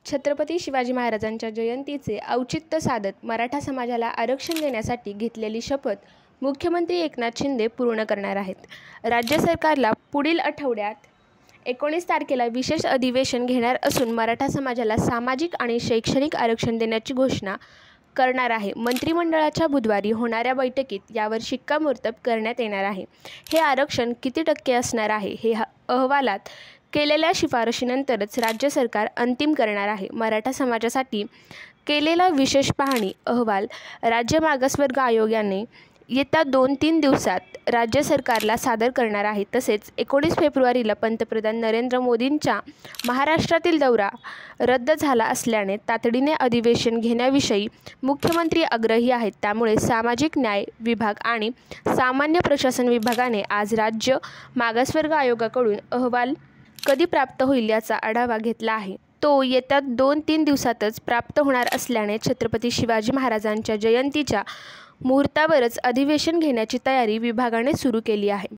छत्रपती शिवाजी महाराजांच्या जयंतीचे औचित्य साधत मराठा समाजाला आरक्षण देण्यासाठी घेतलेली शपथ मुख्यमंत्री एकनाथ शिंदे पूर्ण करणार आहेत. राज्य सरकारला पुढील आठवड्यात 19 तारखेला विशेष अधिवेशन घेणार असून मराठा समाजाला सामाजिक आणि शैक्षणिक आरक्षण देण्याची घोषणा करणार आहे. मंत्रिमंडळाच्या बुधवारी होणाऱ्या बैठकीत यावर शिक्कामोर्तब करण्यात येणार आहे. हे आरक्षण किती टक्के असणार आहे हे अहवालात केलेल्या शिफारशीनंतरच राज्य सरकार अंतिम करणार आहे. मराठा समाजासाठी केलेला विशेष पाहणी अहवाल राज्य मागासवर्ग आयोग याने येत्या 2-3 दिवसात राज्य सरकारला सादर करणार आहे. तसेच 19 फेब्रुवारीला पंतप्रधान नरेंद्र मोदींचा महाराष्ट्रातील दौरा रद्द झाला असल्याने तातडीने अधिवेशन घेण्याविषयी मुख्यमंत्री आग्रही आहेत. त्यामुळे सामाजिक न्याय विभाग आणि सामान्य प्रशासन विभागाने आज राज्य मागासवर्ग आयोगाकडून अहवाल कधी प्राप्त होईल याचा आढावा घेतला आहे. तो येत्या 2-3 दिवसातच प्राप्त होणार असल्याने छत्रपती शिवाजी महाराजांच्या जयंतीच्या मुहूर्तावरच अधिवेशन घेण्याची तयारी विभागाने सुरू केली आहे.